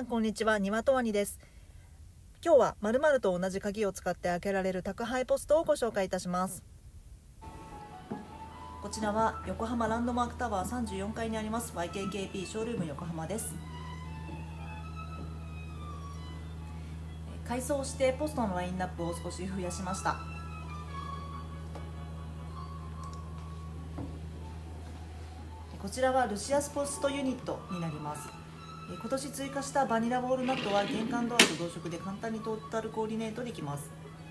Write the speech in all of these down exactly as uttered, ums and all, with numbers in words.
さんこんにちは、にわとわにです。今日は〇〇と同じ鍵を使って開けられる宅配ポストをご紹介いたします。こちらは横浜ランドマークタワーさんじゅうよんかいにあります ワイケーケーピー ショールーム横浜です。改装してポストのラインナップを少し増やしました。こちらはルシアスポストユニットになります。今年追加したバニラウォールナットは玄関ドアと同色で簡単にトータルコーディネートできます。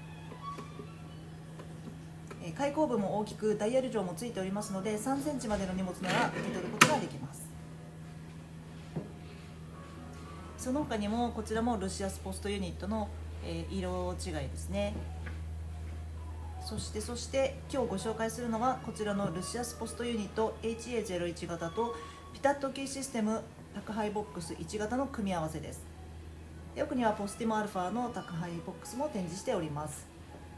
開口部も大きくダイヤル錠もついておりますのでさんセンチまでの荷物なら受け取ることができます。その他にもこちらもルシアスポストユニットの色違いですね。そしてそして今日ご紹介するのはこちらのルシアスポストユニット エイチエーゼロいち 型とピタッとキーシステム宅配ボックスいち型の組み合わせです。奥にはポスティモアルファの宅配ボックスも展示しております。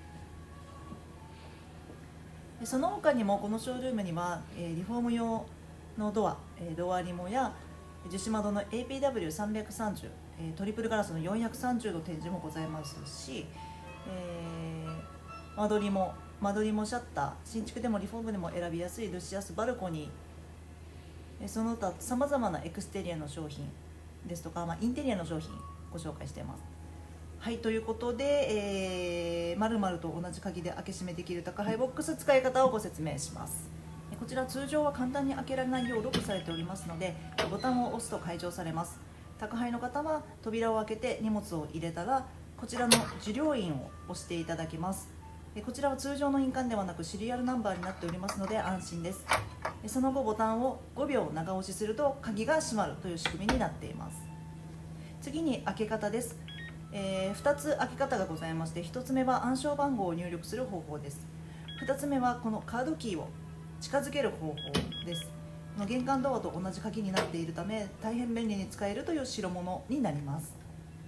その他にもこのショールームにはリフォーム用のドア、ドアリモや樹脂窓の エーピーダブリューさんびゃくさんじゅう トリプルガラスのよんひゃくさんじゅうど展示もございますし、えー、間取りも間取りもシャッター、新築でもリフォームでも選びやすいルシアスバルコニー、その他さまざまなエクステリアの商品ですとか、まあ、インテリアの商品ご紹介しています。はい、ということで、えー、〇〇と同じ鍵で開け閉めできる宅配ボックス使い方をご説明します。こちら通常は簡単に開けられないようロックされておりますので、ボタンを押すと解錠されます。宅配の方は扉を開けて荷物を入れたらこちらの受領印を押していただきます。こちらは通常の印鑑ではなくシリアルナンバーになっておりますので安心です。その後ボタンをごびょう長押しすると鍵が閉まるという仕組みになっています。次に開け方です。えー、ふたつ開け方がございまして、ひとつめは暗証番号を入力する方法です。ふたつめはこのカードキーを近づける方法です。玄関ドアと同じ鍵になっているため大変便利に使えるという代物になります。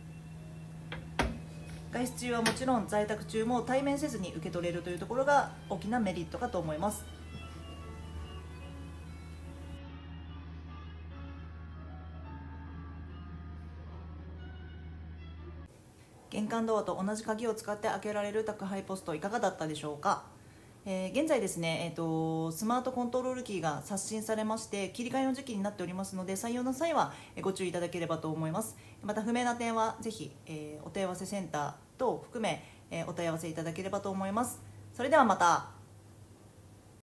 外出中はもちろん在宅中も対面せずに受け取れるというところが大きなメリットかと思います。玄関ドアと同じ鍵を使って開けられる宅配ポストいかがだったでしょうか。えー、現在ですね、えーと、スマートコントロールキーが刷新されまして切り替えの時期になっておりますので採用の際はご注意いただければと思います。また不明な点はぜひ、えー、お問い合わせセンター等を含め、えー、お問い合わせいただければと思います。それではまた。